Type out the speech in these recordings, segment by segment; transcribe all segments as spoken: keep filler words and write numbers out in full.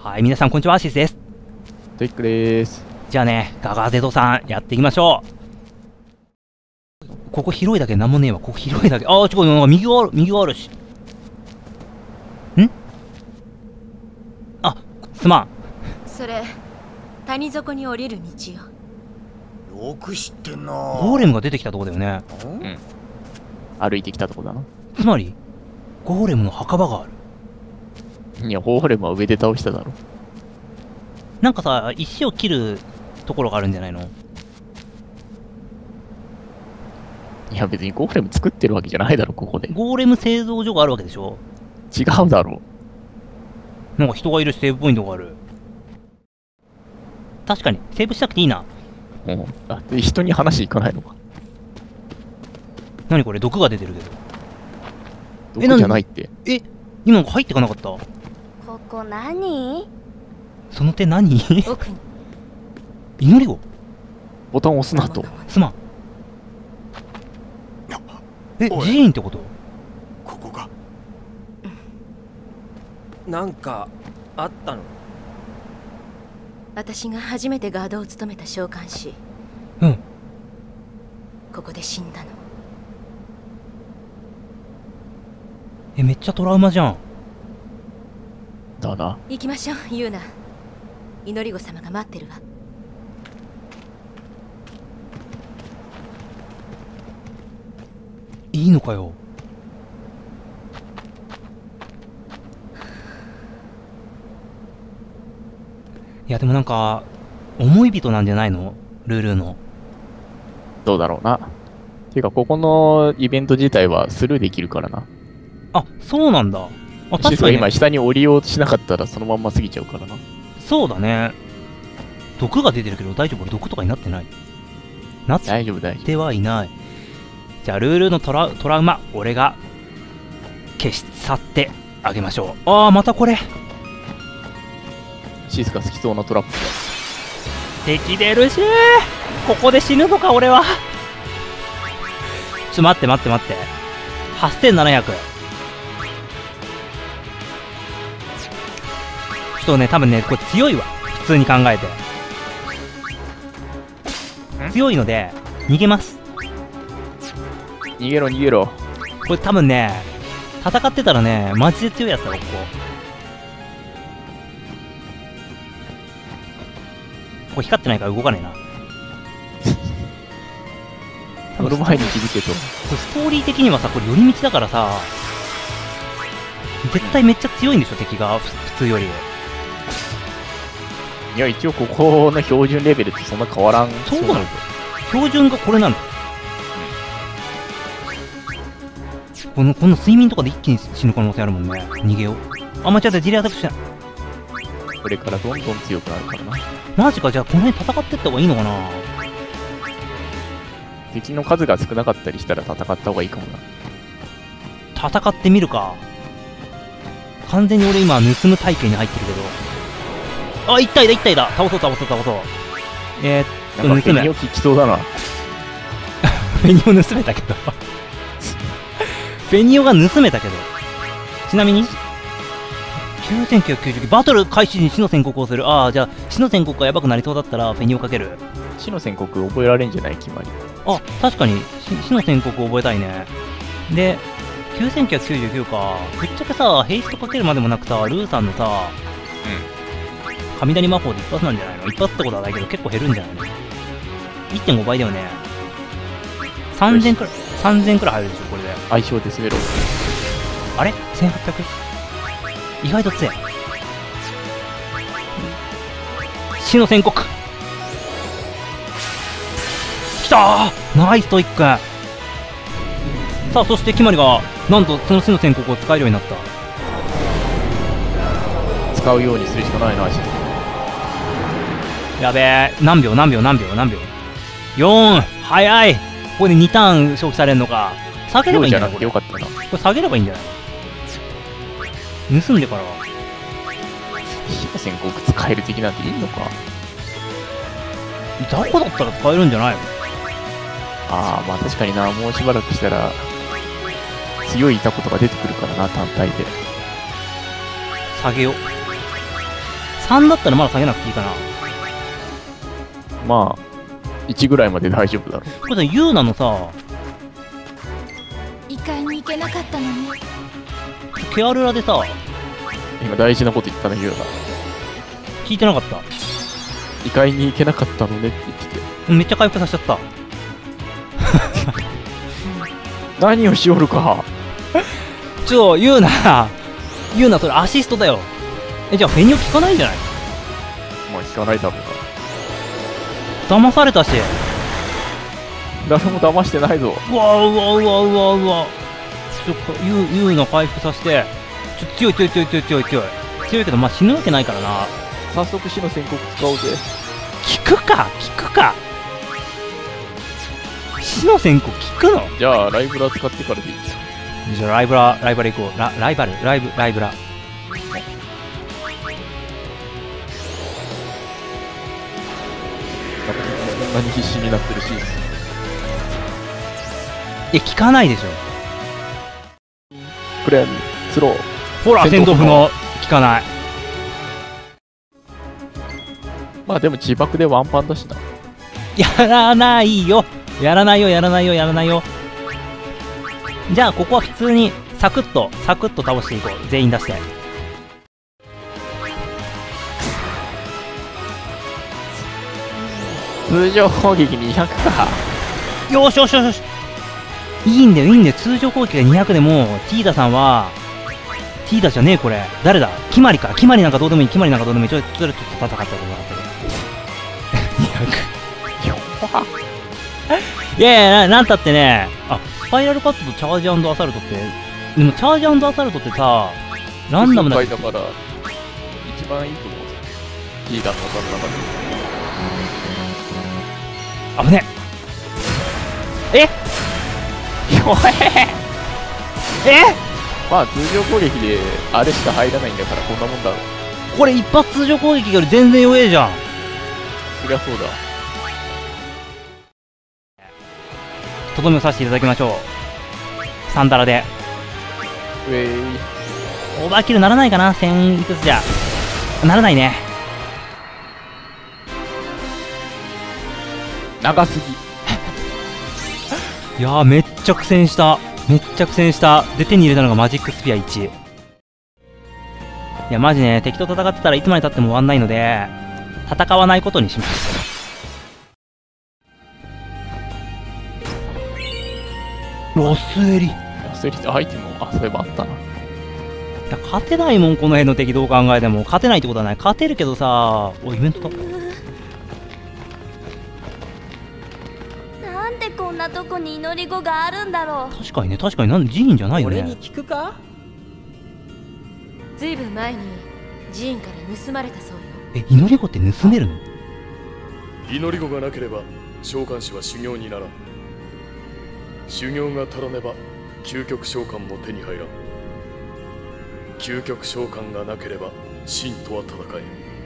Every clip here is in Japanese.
はい、皆さんこんにちは、アシスです。 トイックでーす。 じゃあね、ガガゼドさん、やっていきましょう。ここ広いだけなんもねえわ。ここ広いだけ。ああ、ちょっとなんか右がある、右があるし。んあ、すまん。 それ、谷底に降りる道よ。 よく知ってんな。 ゴーレムが出てきたとこだよね。 うん。歩いてきたとこだな。 つまり、ゴーレムの墓場がある。 いや、ゴーレムは上で倒しただろ。 なんかさ、石を切るところがあるんじゃないの？ いや、別にゴーレム作ってるわけじゃないだろ、ここで。 ゴーレム製造所があるわけでしょ？ 違うだろ。 なんか人がいるしセーブポイントがある。確かに、セーブしたくていいな。 うん。あ、で人に話いかないのか。 何これ、毒が出てるけど。 毒じゃないって。 え、今入ってかなかった？ ここ何？ その手何？ 奥に祈り子？ ボタン押すなと。 すまん。え、 おい寺院ってこと？ ここが。 なんかあったの？ 私が初めてガードを務めた召喚師。 うん。 ここで死んだの。 え、めっちゃトラウマじゃん。 だな。 行きましょう、ユーナ。祈り子様が待ってるわ。 いいのかよ。いやでもなんか思い人なんじゃないの？ルールーの。 どうだろうな。ていうか、ここのイベント自体はスルーできるからな。 あ、そうなんだ。あ、確かに、ね、 今下に降りようとしなかったらそのまんま過ぎちゃうからな。 そうだね。毒が出てるけど大丈夫？俺毒とかになってない？なって大丈夫大丈ではいない。じゃあルールーのトラ、トラウマ、俺が消し去ってあげましょう。ああ、またこれ。 夫。シスカ好きそうなトラップだ。 敵出るし、ここで死ぬのか俺は。ちょっと待って待って待って。はっせんななひゃく。ちょっとね、多分ね、これ強いわ。普通に考えて。強いので、逃げます。 逃げろ逃げろ。 これ多分ね、戦ってたらね、マジで強いやつだろ、ここ。これ光ってないから動かねえな。 乗る前に気づけと。 ストーリー的にはさ、これ寄り道だからさ、絶対めっちゃ強いんでしょ、敵が、ふ普通より。 いや、一応ここの標準レベルってそんな変わらん。 そうなの？標準がこれなの？この、この睡眠とかで一気に死ぬ可能性あるもんね。逃げよう。あ、間違えた、ジレアタックしない。 これからどんどん強くなるからな。 マジか、じゃあこの辺戦ってった方がいいのかな？ 敵の数が少なかったりしたら戦った方がいいかもな。 戦ってみるか。完全に俺今盗む体系に入ってるけど。あ、一体だ一体だ。倒そう倒そう倒そう。えー、っとなんか盗め。 フェニオ効きそうだな。 フェニオ盗めたけど。フェニオが盗めたけど。ちなみにきゅうせんきゅうひゃくきゅうじゅうきゅうバトル開始に死の宣告をする。ああ、じゃあ死の宣告がやばくなりそうだったらフェニオかける。 死の宣告覚えられんじゃない決まり。 あ、確かに死の宣告覚えたいね。で、きゅうせんきゅうひゃくきゅうじゅうきゅうか。ぶっちゃけさ、ヘイストかけるまでもなくさ、ルーさんのさ、うん、雷魔法で一発なんじゃないの？一発ってことはないけど結構減るんじゃないの？ いってんご 倍だよね。さんぜんくらい、さんぜんくらい入るでしょ、これで。 相性で滑ろう。 あれ ?せんはっぴゃく？ 意外と強い。死の宣告きたー、ナイストイック。さあ、そして決まりがなんとその死の宣告を使えるようになった。 使うようにするしかないな。 やべえ、何秒何秒何秒何秒。よん、早い。ここでにターン消費されるのか。下げればいいんじゃない？これよかったな。 これ下げればいいんじゃない？盗んでから死の宣告使える的なんていいのか。 雑魚だったら使えるんじゃないの？ ああ、まあ確かにな。もうしばらくしたら強いタコとか出てくるからな、単体で。 下げよう。 さんだったらまだ下げなくていいかな。 まあ、いちぐらいまで大丈夫だろこれさ、ユーナのさ、 異界に行けなかったのに。 ケアルラでさ、 今大事なこと言ったね、ユウナ。 聞いてなかった。 異界に行けなかったのねって言ってて。 めっちゃ回復させちゃった。 何をしおるか。 ちょ、ユーナ、ユーナそれアシストだよ。え、じゃあフェニオ効かないんじゃない？ まあ、聞かないだろう騙されたし。 な。誰も騙してないぞ。 うわうわうわうわうわ。ちょっとユー、ユーナ回復させて。ちょっと強い強い強い強い強い強い。強いけど、まあ死ぬわけないからな。 早速死の宣告使おうぜ。 効くか効くか死の宣告効くの？ じゃあ、ライブラ使ってからでいいじゃん。 じゃあライブラ、ライバル行こう。ラ、ライバル、ライブ、ライブラ。 こんなに必死になってるし。 え、効かないでしょ。 クレーン、スロー。 ほら、戦闘不能。効かない。 まあでも自爆でワンパンだしな。 やらないよ。やらないよ、やらないよ、やらないよ。じゃあ、ここは普通に、サクッと、サクッと倒していこう。全員出して。 通常攻撃にひゃくか。 よしよしよしよし。いいんだよ、いいんだよ。通常攻撃がにひゃくでも、ティーダさんは、ティーダじゃねえ、これ。誰だ？決まりか。決まりなんかどうでもいい。決まりなんかどうでもいい。ちょっと、ちょっと戦ったことがあったけど。にひゃく。いやいやな、なんたってね、あ、スパイラルカットとチャージ&アサルトって、でもチャージ&アサルトってさ、ランダムな。 だから、一番いいと思う。リーダーの技の中で。 危ねえ。え弱ええまあ通常攻撃であれしか入らないんだからこんなもんだろ。 これ一発通常攻撃より全然弱えじゃん。 そりゃそうだ。 とどめをさせていただきましょう。サンダラで。 ウェイ。 オーバーキルならないかな、せんいくつじゃ。ならないね。 長すぎ。いやー、めっちゃ苦戦した。めっちゃ苦戦した。で、手に入れたのがマジックスピアいち。いや、マジね、敵と戦ってたらいつまで経っても終わんないので、戦わないことにします。ロスエリ。 ロスエリってアイテムも、あ、そういえばあったな。いや、勝てないもん、この辺の敵どう考えても。勝てないってことはない。勝てるけどさ、お、イベントだ。 なんでこんなとこに祈り子があるんだろう。 確かにね、確かになんで寺院じゃないよね。 俺に聞くか？ ずいぶん前に寺院から盗まれたそうよ。 え、祈り子って盗めるの？ 祈り子がなければ召喚師は修行にならん。修行が足らねば究極召喚も手に入らん。究極召喚がなければ真とは戦えん。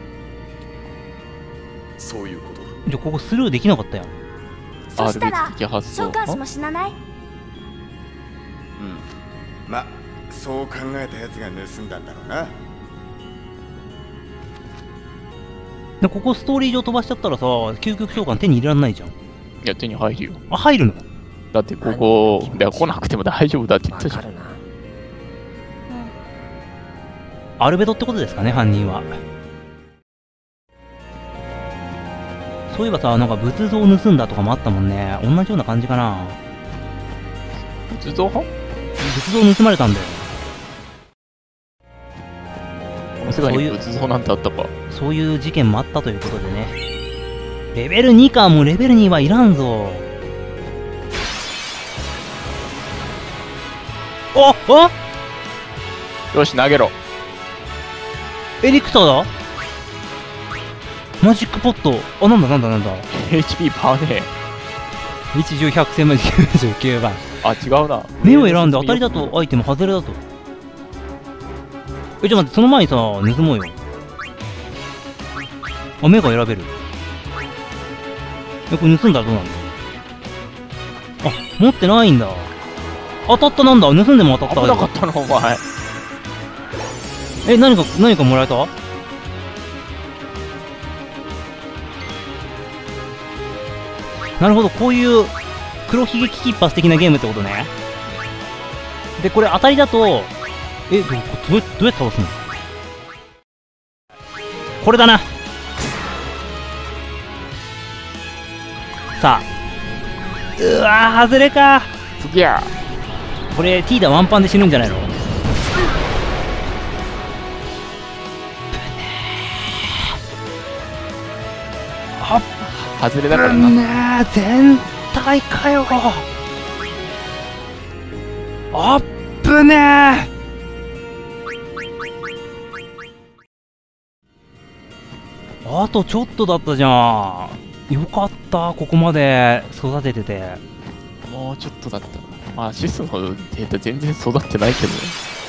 そういうことだ。 じゃあここスルーできなかったやん。 そしたらアールビー 的発想召喚師も死なない？ うんまそう考えたやつが盗んだんだろうな。 でここストーリー上飛ばしちゃったらさ、究極召喚手に入れられないじゃん。いや、手に入るよ。 あ、入るの？ だってここ、いや来なくても大丈夫だって言ったじゃん。 アルベドってことですかね、犯人は。そういえばさ、なんか仏像を盗んだとかもあったもんね。同じような感じかな。 仏像派？ 仏像盗まれたんだよ。 世界に仏像なんてあったか。 そういう事件もあったということでね。レベルにか、もうレベルにはいらんぞ。おおよし、投げろ。 エリクサだ。マジックポット。あ、なんだなんだなんだ。 エイチピー パーねいちじゅうひゃくせんまできゅうじゅうきゅうばん。 あ、違うな。 目を選んで当たりだとアイテム外れだと。え、ちょっと待って、その前にさ、盗もうよ。あ、目が選べる。え、これ盗んだらどうなんだ。あ、持ってないんだ。当たったなんだ。盗んでも当たった。 危なかったの、お前。 え、何か、何かもらえた？ なるほど、こういう黒ひげ危機一髪的なゲームってことね。で、これ当たりだと、え、どどうどうやって倒すの？これだな。さあ、うわー、外れか。 すげえ。 これ T だ、ワンパンで死ぬんじゃないの？あっ、 外れだからねな。 え、全体かよ。あっぶねえ。あとちょっとだったじゃん。よかった、ここまで育ててて。 もうちょっとだったな。まあシスのデータ全然育ってないけどね。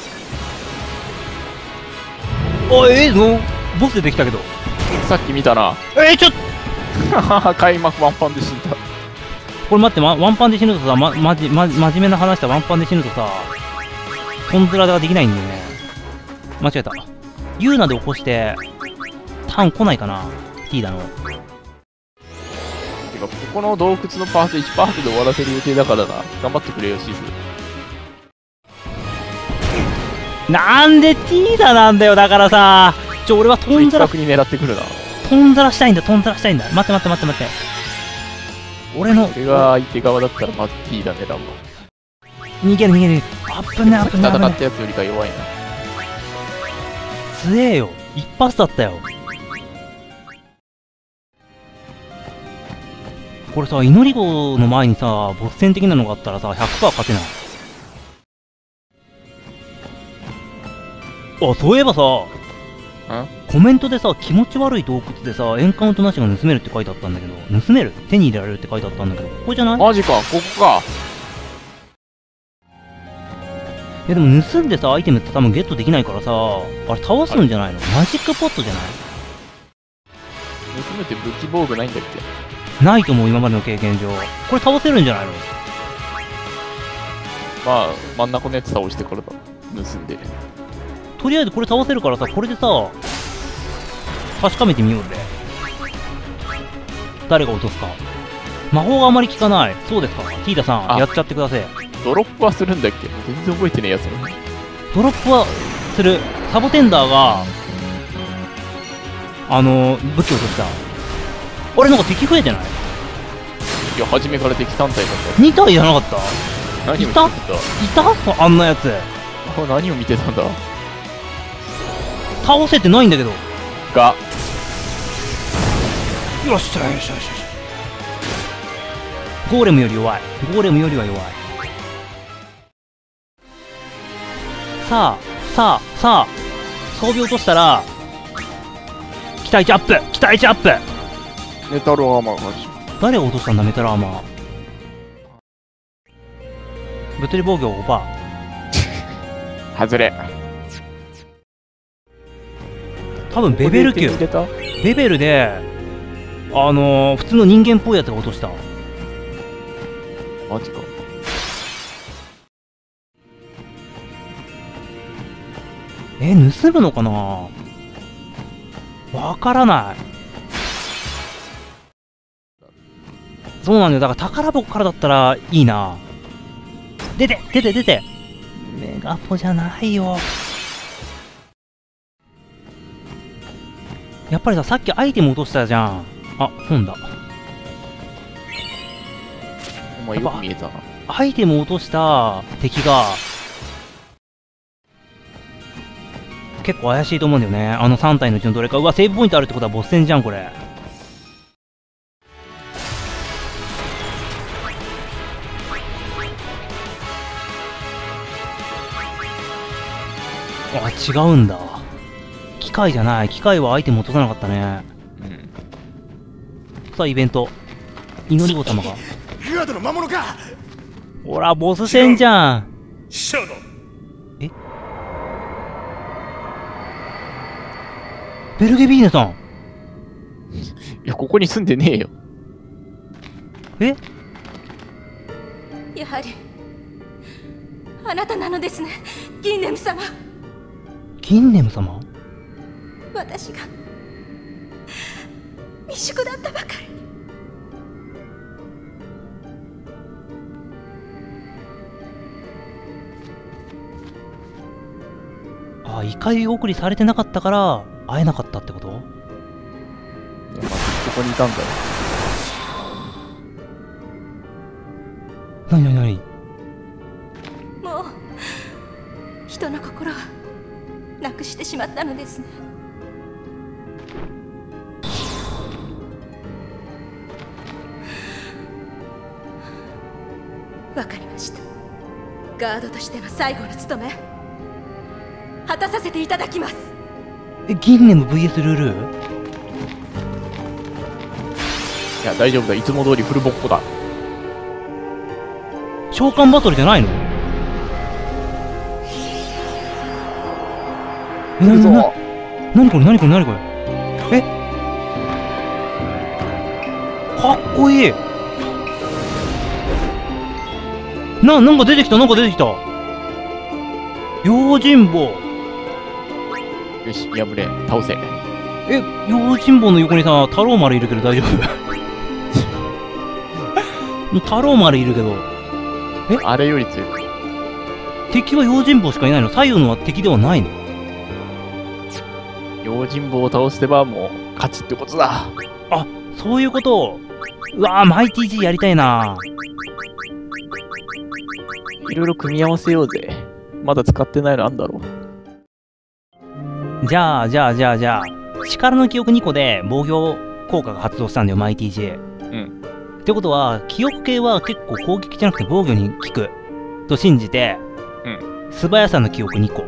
あ、えー、のボス出てきたけど。 さっき見たな。 えー、ちょっと開幕ワンパンで死んだ。 これ待って、ま、ワンパンで死ぬとさ、ま、まじ、ま、真面目な話したワンパンで死ぬとさ、トンズラができないんだよね。間違えた。ユーナで起こして、ターン来ないかな ?T だの。 てか、ここの洞窟のパートいちパートで終わらせる予定だからな。頑張ってくれよ、シス。 なんで T だなんだよ、だからさ。ちょ、俺はトンズラ、 的確に狙ってくるな。 トンズラしたいんだ、トンズラしたいんだ。待って待って待って待って。俺の、 俺が相手側だったらまず T だね、多分。 逃げる逃げる。あっぶね、あっぶね、あっぶね戦った。やつよりか弱いな。 強えよ。一発だったよ。これさ、祈り子の前にさ、ボス戦的なのがあったらさ、ひゃくパーセント 勝てない。あ、そういえばさ、コメントでさ、気持ち悪い洞窟でさ、エンカウントなしが盗めるって書いてあったんだけど、盗める？手に入れられるって書いてあったんだけど、ここじゃない？ マジか、ここか。 いやでも盗んでさ、アイテムって多分ゲットできないからさ、あれ倒すんじゃないの？マジックポットじゃない？ 盗むって武器防具ないんだっけ？ ないと思う、今までの経験上。これ倒せるんじゃないの？ まあ、真ん中のやつ倒してからだ。盗んで。 とりあえずこれ倒せるからさ、これでさ、確かめてみようぜ。誰が落とすか。魔法があまり効かない。そうですか。ティーダさん、 あやっちゃってください。 ドロップはするんだっけ？全然覚えてねえやつなの。 ドロップはする。サボテンダーが、あのー、武器を落とした。あれなんか敵増えてない？ いや、初めから敵さん体だった。 に体じゃなかった？ 何を見ていたた？ いたあんなやつ。 あ、何を見てたんだ？ 倒せてないんだけど。 が、 よっしゃよっしゃよっしゃ。ゴーレムより弱い。ゴーレムよりは弱い。さあ、さあ、さあ、装備落としたら、期待値アップ期待値アップメタルアーマーが誰が落としたんだ、メタルアーマー。物理防御 ごパーセント。 外れ。 多分ベベル級。 出た？ ベベルで、あのー、普通の人間っぽいやつが落とした。 マジか。 え、盗むのかな？わからない。そうなんだよ。だから宝箱からだったらいいな。出て出て出てメガポじゃないよ。やっぱりさ、さっきアイテム落としたじゃん。あ、本だ。 お前よく見えたな。 アイテム落とした敵が結構怪しいと思うんだよね。あのさん体のうちのどれか。うわ、セーブポイントあるってことはボス戦じゃん、これ。あ、違うんだ。機械じゃない。機械はアイテム落とさなかったね。 うん。 さあ、イベント。祈り子様が。 グアドの魔物か。 ほら、ボス戦じゃん。 シャドウ。 えベルゲビーネさん。 いや、ここに住んでねえよ。 えやはりあなたなのですね、ギンネム様。 ギンネム様？ 私が未熟だったばかりに。 あ、異界送りされてなかったから会えなかったってこと？ いや、まあ、そこにいたんだよ。 なになになに？ もう人の心はなくしてしまったのですね。わかりました。ガードとしての最後の務め果たさせていただきます。 え、ギンネム ブイエス ルール？ いや、大丈夫だ。いつも通りフルボッコだ。 召喚バトルじゃないの？え、なになにこれなにこれなにこれ？え、かっこいい。な、なんか出てきた、なんか出てきた。用心棒。 よし、破れ、倒せ。 え、用心棒の横にさ、太郎丸いるけど大丈夫？太郎丸いるけど。え、 あれより強い。 敵は用心棒しかいないの？左右のは敵ではないの？ 用心棒を倒せばもう勝ちってことだ。 あ、そういうこと。うわぁ、マイティージー やりたいな。 いろいろ組み合わせようぜ。まだ使ってないのあんだろう。じゃあ、じゃあ、じゃあ、じゃあ、力の記憶にこで防御効果が発動したんだよ、マイティージー。 うん。 ってことは、記憶系は結構攻撃じゃなくて防御に効くと信じて、 うん。 素早さの記憶にこ。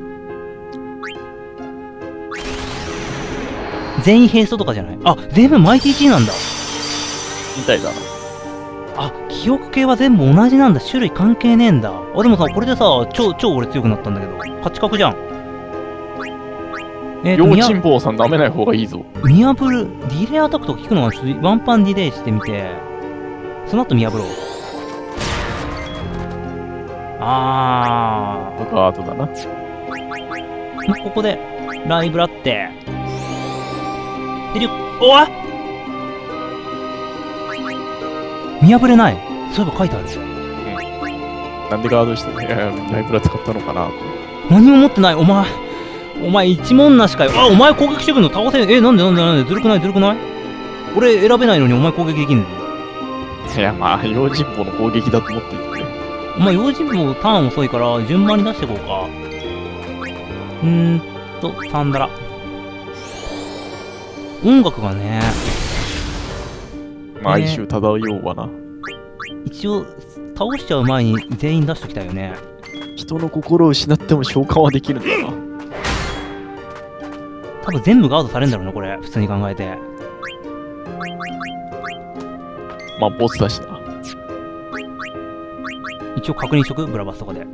全員並走とかじゃない？あ、全部マイティージーなんだ。 みたいだな。 あ、記憶系は全部同じなんだ。種類関係ねえんだ。あ、でもさ、これでさ、超、超俺強くなったんだけど。勝ち確じゃん。えーと、 用心棒さん舐めない方がいいぞ。 見破る、ディレイアタックとか効くのかな？ちょっとワンパンディレイしてみて。その後見破ろう。あー。 ガードだな。 ここで、ライブラって。でりゅ、おい！見破れない。そういえば書いてある。 うん。なんでガードしたの？いや、ライブラ使ったのかな。 何も持ってない。お前、お前一文なしかよ。あ、お前攻撃してくるの倒せ。え、なんでなんでなんでずるくないずるくない？俺選べないのにお前攻撃できんの？ いや、まあ、用心棒の攻撃だと思っていて。 お前用心棒ターン遅いから順番に出していこうか。うーんと、サンダラ。音楽がね、 毎週漂うわな。 一応、倒しちゃう前に全員出しときたいよね。 人の心を失っても召喚はできるんだな。 多分全部ガードされるんだろうな、これ。普通に考えて。 まあ、ボスだしな。 一応確認しとく？ブラバスとかで。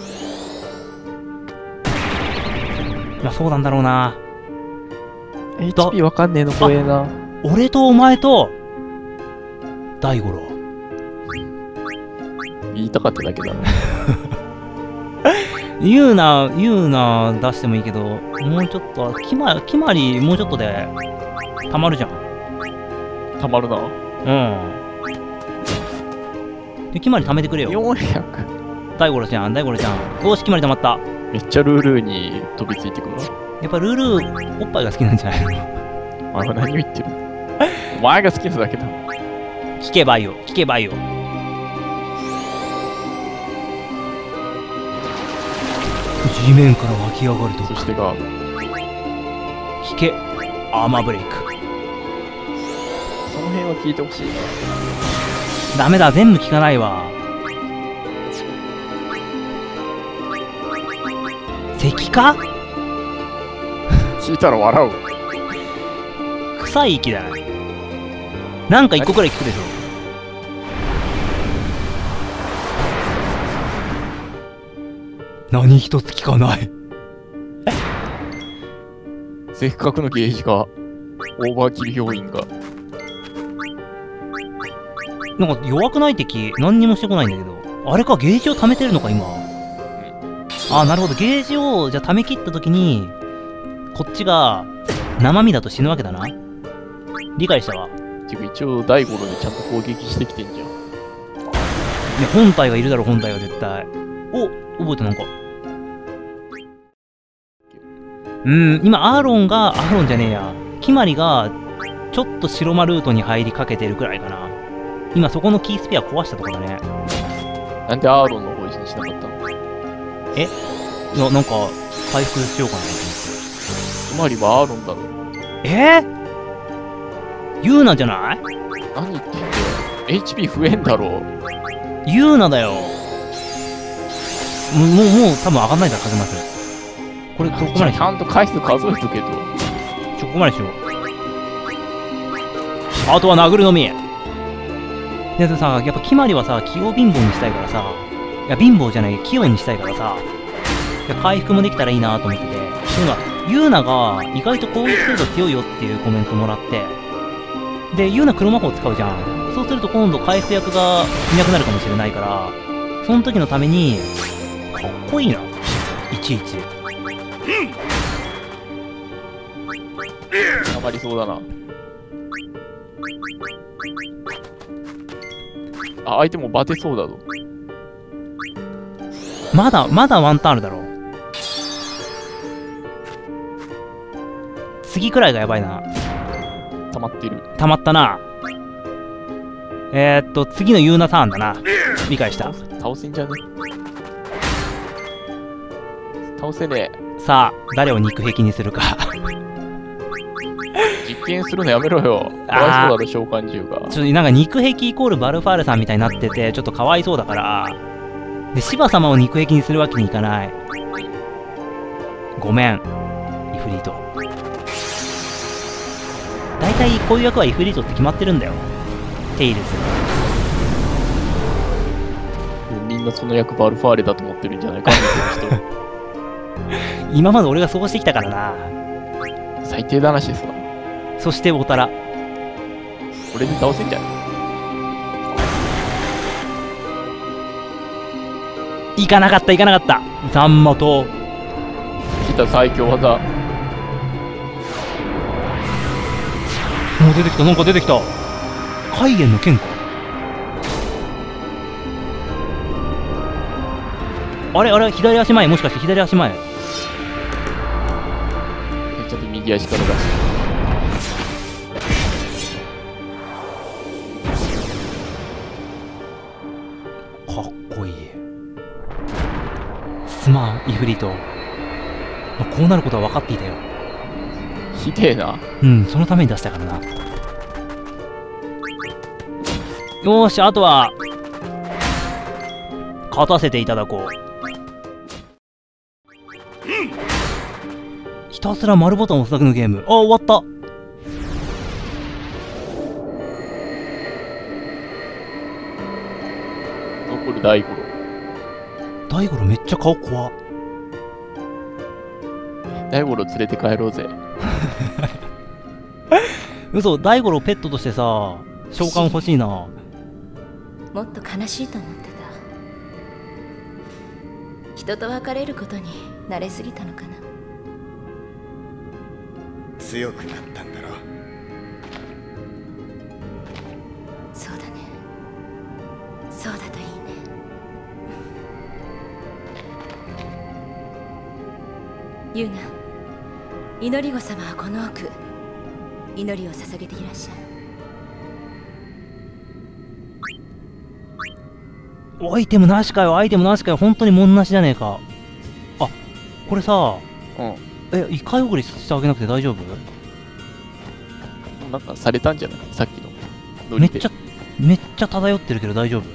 まあ、そうなんだろうな。 エイチピー わかんねえの怖えな。 俺とお前と、大五郎。 言いたかっただけだな。 言うな、言うな、出してもいいけど、もうちょっと、決まり、決まり、もうちょっとで、たまるじゃん。 たまるな。 うん。で、決まり貯めてくれよ。 よんひゃく。 大五郎ちゃん、大五郎ちゃん。よし、決まり貯まった。 めっちゃルールーに飛びついてくるな。 やっぱルール、おっぱいが好きなんじゃないの？ お前は何を言ってる？お前が好きなだけだ。 聞けばいいよ、聞けばいいよ。地面から湧き上がると。 そしてガード。 聞け、アーマーブレイク。 その辺は聞いてほしいな。 ダメだ、全部聞かないわ。石化？ 聞いたら笑う。 臭い息だね。なんか一個くらい聞くでしょ。何一つ聞かない。 せっかくのゲージが、オーバーキル要因が。 なんか弱くない敵、何にもしてこないんだけど。あれか、ゲージを貯めてるのか、今。ああ、なるほど。ゲージを、じゃあ貯め切ったときに、こっちが、生身だと死ぬわけだな。理解したわ。 てか一応、大五郎でちゃんと攻撃してきてんじゃん。 いや、本体がいるだろ、本体は絶対。お、覚えてなんか。 うん、今アーロンが、アーロンじゃねえや。キマリが、ちょっと白間ルートに入りかけてるくらいかな。今そこのキースペア壊したとこだね。 なんでアーロンの方にしなかったの？ えいや、なんか、回復しようかなと思って。 つまりはアーロンだろ。 えー、ユーナじゃない？ 何言ってんだよ。エイチピー 増えんだろ。 ユーナだよ。もう、もう、もう多分上がんないから、風まず。これ、どこまでちゃんと回数数えとけど。 ちょ、ここまでしよう。あとは殴るのみ。でさ、やっぱキマリはさ、器用貧乏にしたいからさ、いや、貧乏じゃない、器用にしたいからさ、いや回復もできたらいいなと思ってて、っていうのは、ユーナが意外と攻撃精度強いよっていうコメントもらって、で、ユーナ黒魔法使うじゃん。そうすると今度回復役がいなくなるかもしれないから、その時のために、かっこいいな。いちいち。 あまりそうだな。あ、相手もバテそうだぞ。 まだ、まだワンターンあるだろう。次くらいがやばいな。 溜まってる。 溜まったな。えー、っと、次のユーナターンだな。理解した。 倒せんじゃね？倒せねえ。 さあ、誰を肉壁にするか。 実験するのやめろよ。かわいそうだろ、召喚獣が。 ちょっとなんか肉壁イコールバルファールさんみたいになってて、ちょっとかわいそうだから。で、シバ様を肉壁にするわけにいかない。ごめん、イフリート。大体こういう役はイフリートって決まってるんだよ。テイルズ。 みんなその役バルファーレだと思ってるんじゃないか、見てる人。 今まで俺がそうしてきたからな。 最低だなしさ。 そしておたら。 これで倒せんじゃん。 いかなかった、いかなかった。ザンマと。 来た最強技。 もう出てきた、なんか出てきた。海源の剣か。あれあれ、左足前、もしかして左足前。 ちょっと右足から出して。 かっこいい。すまん、イフリート。こうなることは分かっていたよ。 ひでえな。 うん、そのために出したからな。よーし、あとは、勝たせていただこう。ひたすら丸ボタンを押すだけのゲーム。あ、終わった。 残る大五郎。 大五郎めっちゃ顔怖っ。 大五郎連れて帰ろうぜ。 嘘、大五郎ペットとしてさ、召喚欲しいな。 もっと悲しいと思ってた。人と別れることに慣れすぎたのかな。 強くなったんだろ。 そうだね。そうだといいね。ユーナ、祈り子様はこの奥、祈りを捧げていらっしゃる。 アイテムなしかよ、アイテムなしかよ、本当にもんなしじゃねえか。あ、これさ、 うん。 え、一回送りしてあげなくて大丈夫？ なんかされたんじゃない？さっきのノリで。 めっちゃ、めっちゃ漂ってるけど大丈夫？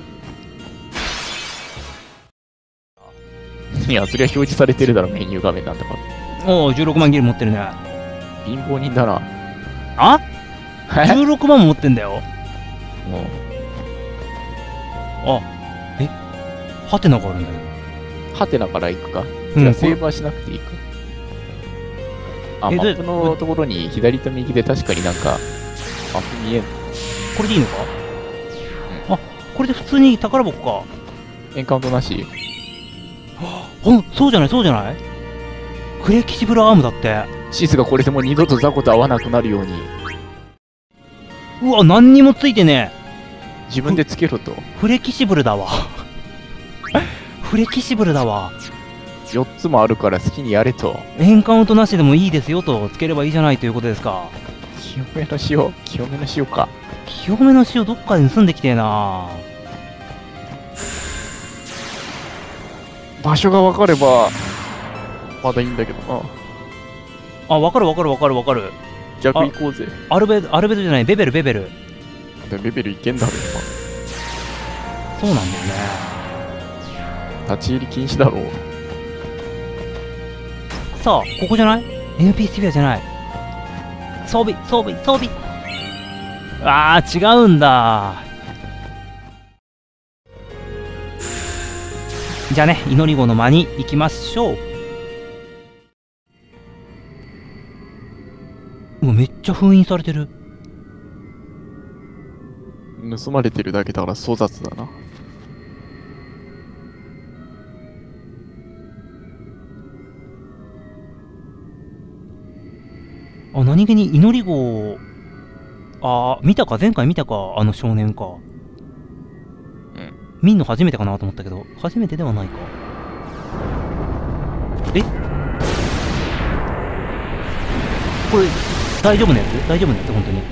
いや、そりゃ表示されてるだろ、メニュー画面なんだから。 おお、じゅうろくまんギル持ってるね。 貧乏人だな。 あ？ じゅうえろくまんも持ってんだよ。 もう、 あ、え、ハテナがあるんだけど。 ハテナから行くか。 うんじゃあセーブはしなくていいか。あ、 えでマップのところに左と右で確かになんか、マップ見えん。 これでいいのか？あ、これで普通に宝箱か。 エンカウントなし。 ほん、そうじゃない、そうじゃない？フレキシブルアームだって。 シスがこれでもう二度とザコと会わなくなるように、 うわ、何にもついてね自分でつけろと。 え。フレキシブルだわ。フレキシブルだわ。 よっつもあるから好きにやれと。 エンカウントなしでもいいですよとつければいいじゃないということですか。 清めの塩、清めの塩か。 清めの塩どっかで盗んできてえな。 場所が分かればまだいいんだけどな。 あ、わかるわかるわかるわかる。 逆行こうぜ。 アルベアルベドじゃない、ベベルベベル。 でベベルいけんだろそうなんだよね。 今立ち入り禁止だろう。 さあここじゃない？ エヌピー スフィアじゃない。装備装備装備。あー違うんだ。じゃあね、祈り子の間に行きましょう。うわ、めっちゃ封印されてる。 盗まれてるだけだから粗雑だな。 あ、何気に祈り子を、あー見たか、前回見たか、あの少年か。 うん見んの初めてかなと思ったけど、初めてではないか。えこれ大丈夫なやつ？大丈夫なやつ？本当に。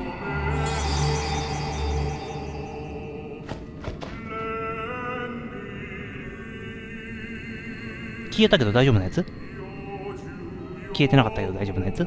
消えたけど大丈夫なやつ？消えてなかったけど大丈夫なやつ？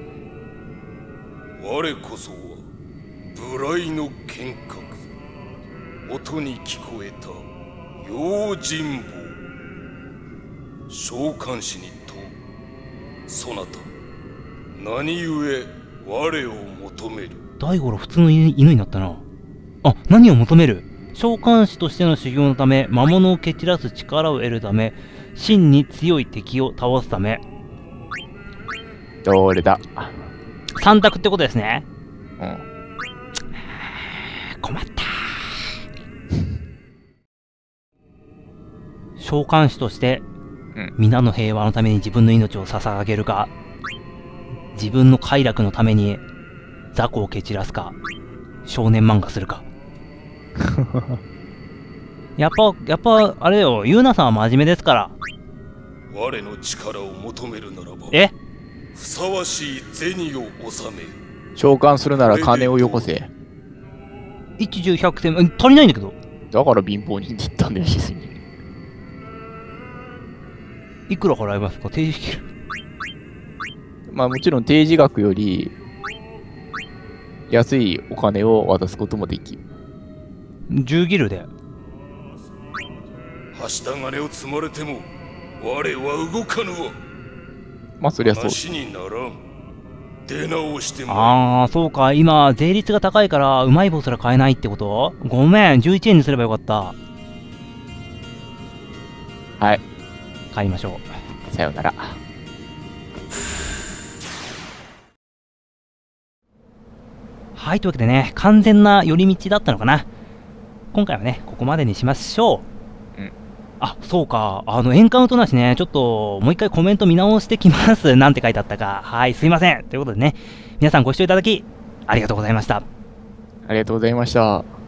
我こそは無頼の剣客、音に聞こえた用心棒、召喚士に問う。そなた何故我を求める？ 大五郎普通の犬犬になったな。あ、何を求める？召喚士としての修行のため、魔物を蹴散らす力を得るため、真に強い敵を倒すため。 どれだ。 三択ってことですね。 うん。 困った。召喚士として、 うん、 皆の平和のために自分の命を捧げるか、自分の快楽のために雑魚を蹴散らすか、少年漫画するか。やっぱやっぱあれよ、ユーナさんは真面目ですから。 我の力を求めるならば、 えふさわしい銭を納め。 召喚するなら金をよこせ。 一十百千、足りないんだけど。 だから貧乏人って言ったんだよ、シスに。 いくら払いますか？提示式。 まあもちろん提示額より安いお金を渡すこともできる。 じゅうギルで。 はした金を積まれても我は動かぬわ。 まあそりゃそう。 話にならん。出直しても。 ああ、そうか。今税率が高いからうまい棒すら買えないってこと？ごめん、じゅういちえんにすればよかった。 はい、 買いましょう。さよなら。 はい、というわけでね、完全な寄り道だったのかな。今回はね、ここまでにしましょう。うん。あ、そうか。あの、エンカウントなしね、ちょっと、もう一回コメント見直してきます。なんて書いてあったか。はい、すいません。ということでね、皆さんご視聴いただき、ありがとうございました。 ありがとうございました。